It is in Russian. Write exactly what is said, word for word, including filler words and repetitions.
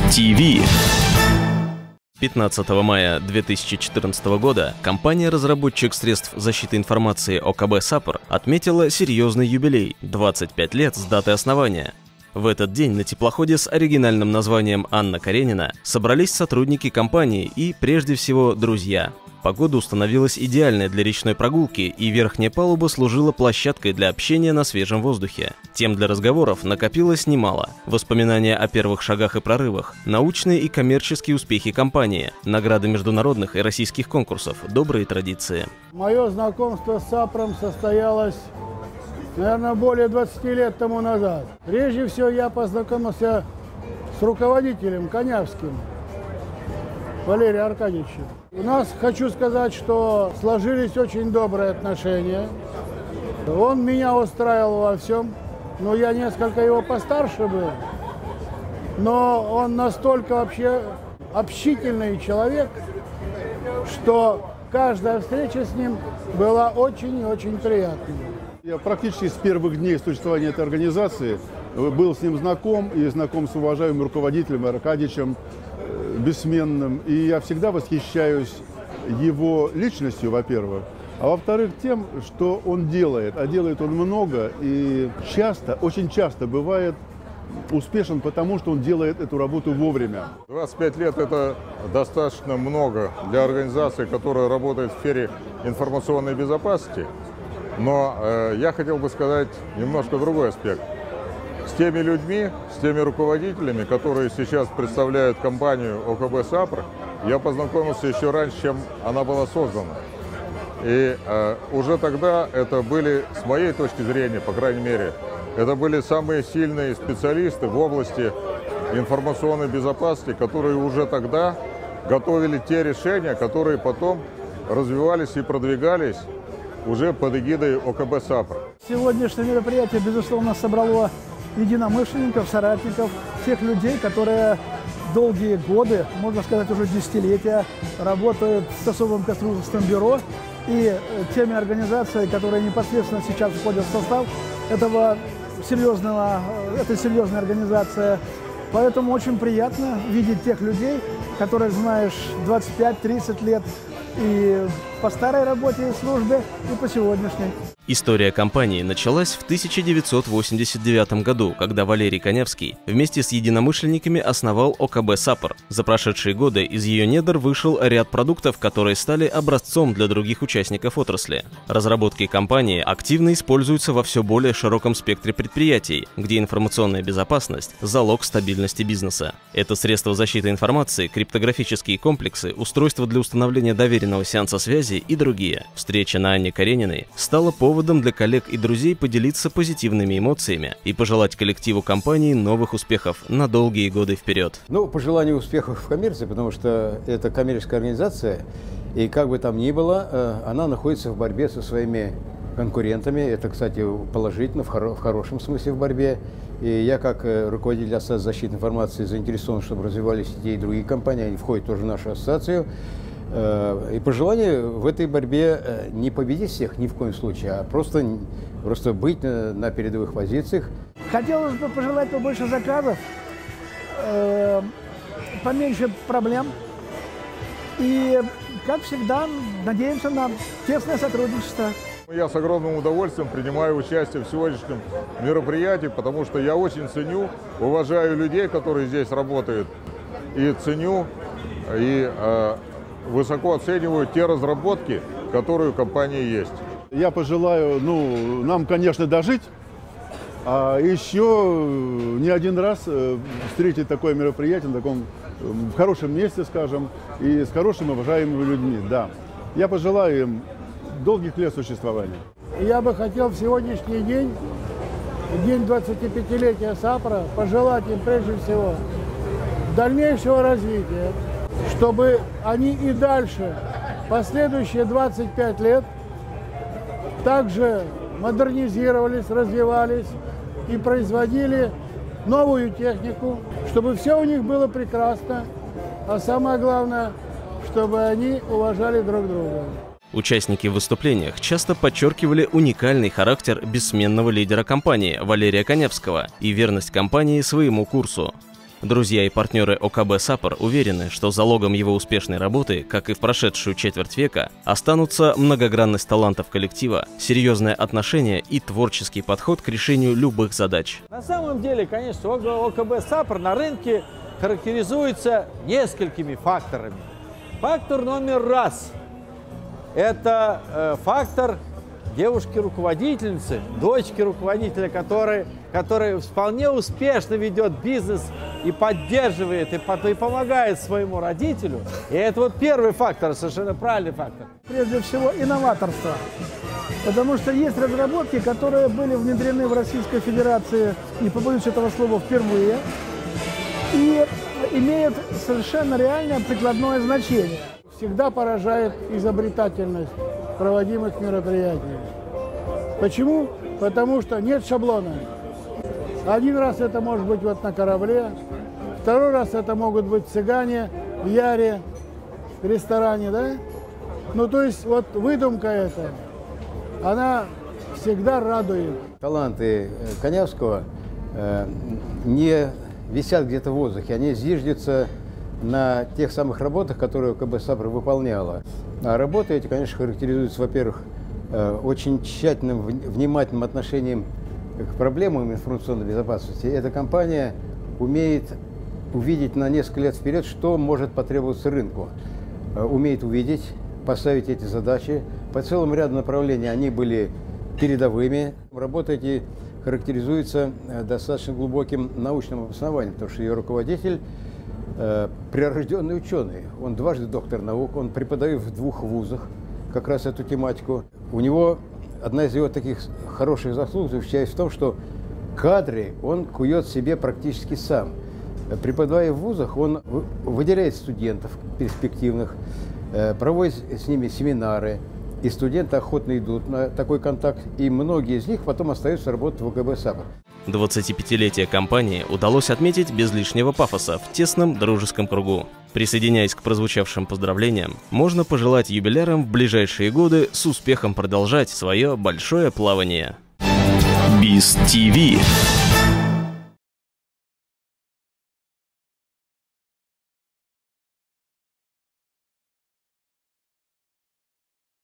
ТВ. пятнадцатого мая две тысячи четырнадцатого года компания-разработчик средств защиты информации ОКБ САПР отметила серьезный юбилей – двадцать пять лет с даты основания. В этот день на теплоходе с оригинальным названием «Анна Каренина» собрались сотрудники компании и, прежде всего, друзья. Погода установилась идеальная для речной прогулки, и верхняя палуба служила площадкой для общения на свежем воздухе. Тем для разговоров накопилось немало. Воспоминания о первых шагах и прорывах, научные и коммерческие успехи компании, награды международных и российских конкурсов, добрые традиции. Мое знакомство с САПРом состоялось, наверное, более двадцати лет тому назад. Прежде всего я познакомился с руководителем Конявским Валерием Аркадьевичем. У нас, хочу сказать, что сложились очень добрые отношения. Он меня устраивал во всем, но я несколько его постарше был. Но он настолько вообще общительный человек, что каждая встреча с ним была очень и очень приятной. Я практически с первых дней существования этой организации был с ним знаком, и знаком с уважаемым руководителем Аркадьевичем бессменным. И я всегда восхищаюсь его личностью, во-первых, а во-вторых, тем, что он делает. А делает он много и часто, очень часто бывает успешен, потому что он делает эту работу вовремя. двадцать пять лет – это достаточно много для организации, которая работает в сфере информационной безопасности. Но э, я хотел бы сказать немножко другой аспект. С теми людьми, с теми руководителями, которые сейчас представляют компанию ОКБ САПР, я познакомился еще раньше, чем она была создана. И э, уже тогда это были, с моей точки зрения, по крайней мере, это были самые сильные специалисты в области информационной безопасности, которые уже тогда готовили те решения, которые потом развивались и продвигались уже под эгидой ОКБ САПР. Сегодняшнее мероприятие, безусловно, собрало единомышленников, соратников, тех людей, которые долгие годы, можно сказать, уже десятилетия, работают с особым конструкторским бюро и теми организациями, которые непосредственно сейчас входят в состав этого серьезного, этой серьезной организации. Поэтому очень приятно видеть тех людей, которых знаешь двадцать пять — тридцать лет, и по старой работе и службе, и по сегодняшней. История компании началась в тысяча девятьсот восемьдесят девятом году, когда Валерий Конявский вместе с единомышленниками основал ОКБ САПР. За прошедшие годы из ее недр вышел ряд продуктов, которые стали образцом для других участников отрасли. Разработки компании активно используются во все более широком спектре предприятий, где информационная безопасность – залог стабильности бизнеса. Это средства защиты информации, криптографические комплексы, устройства для установления доверенного сеанса связи и другие. Встреча на Анне Карениной стала поводом для коллег и друзей поделиться позитивными эмоциями и пожелать коллективу компании новых успехов на долгие годы вперед. Ну, пожелание успехов в коммерции, потому что это коммерческая организация, и как бы там ни было, она находится в борьбе со своими конкурентами. Это, кстати, положительно, в, хоро в хорошем смысле в борьбе. И я, как руководитель Ассоциации защиты информации, заинтересован, чтобы развивались и те, и другие компании, они входят тоже в нашу ассоциацию. И пожелание в этой борьбе не победить всех ни в коем случае, а просто, просто быть на, на передовых позициях. Хотелось бы пожелать побольше заказов, э, поменьше проблем. И, как всегда, надеемся на тесное сотрудничество. Я с огромным удовольствием принимаю участие в сегодняшнем мероприятии, потому что я очень ценю, уважаю людей, которые здесь работают, и ценю, и э, высоко оцениваю те разработки, которые у компании есть. Я пожелаю, ну, нам, конечно, дожить, а еще не один раз встретить такое мероприятие на таком, в хорошем месте, скажем, и с хорошими, уважаемыми людьми, да. Я пожелаю им долгих лет существования. Я бы хотел в сегодняшний день, в день двадцатипятилетия САПРа, пожелать им прежде всего дальнейшего развития, чтобы они и дальше, последующие двадцать пять лет, также модернизировались, развивались и производили новую технику, чтобы все у них было прекрасно, а самое главное, чтобы они уважали друг друга. Участники в выступлениях часто подчеркивали уникальный характер бессменного лидера компании Валерия Конявского и верность компании своему курсу. Друзья и партнеры о ка бэ «Сапор» уверены, что залогом его успешной работы, как и в прошедшую четверть века, останутся многогранность талантов коллектива, серьезное отношение и творческий подход к решению любых задач. На самом деле, конечно, о ка бэ «Сапор» на рынке характеризуется несколькими факторами. Фактор номер раз – это э, фактор девушки-руководительницы, дочки руководителя, который, который вполне успешно ведет бизнес и поддерживает, и, и помогает своему родителю. И это вот первый фактор, совершенно правильный фактор. Прежде всего, инноваторство. Потому что есть разработки, которые были внедрены в Российской Федерации, не побоюсь этого слова, впервые, и имеют совершенно реальное прикладное значение. Всегда поражает изобретательность проводимых мероприятий. Почему? Потому что нет шаблона. Один раз это может быть вот на корабле, второй раз это могут быть цыгане в Яре, в ресторане, да? Ну, то есть вот выдумка эта, она всегда радует. Таланты Конявского э, не висят где-то в воздухе, они зиждятся на тех самых работах, которые о ка бэ «Сапор» выполняла. А работы эти, конечно, характеризуются, во-первых, очень тщательным, внимательным отношением к проблемам информационной безопасности. Эта компания умеет увидеть на несколько лет вперед, что может потребоваться рынку. Умеет увидеть, поставить эти задачи. По целому ряду направлений они были передовыми. Работы эти характеризуются достаточно глубоким научным обоснованием, потому что ее руководитель прирожденный ученый. Он дважды доктор наук, он преподает в двух вузах как раз эту тематику. У него одна из его таких хороших заслуг заключается в том, что кадры он кует себе практически сам. Преподавая в вузах, он выделяет студентов перспективных, проводит с ними семинары, и студенты охотно идут на такой контакт, и многие из них потом остаются работать в о ка бэ «Сапор». двадцатипятилетие компании удалось отметить без лишнего пафоса в тесном дружеском кругу. Присоединяясь к прозвучавшим поздравлениям, можно пожелать юбилярам в ближайшие годы с успехом продолжать свое большое плавание. Биз ти ви.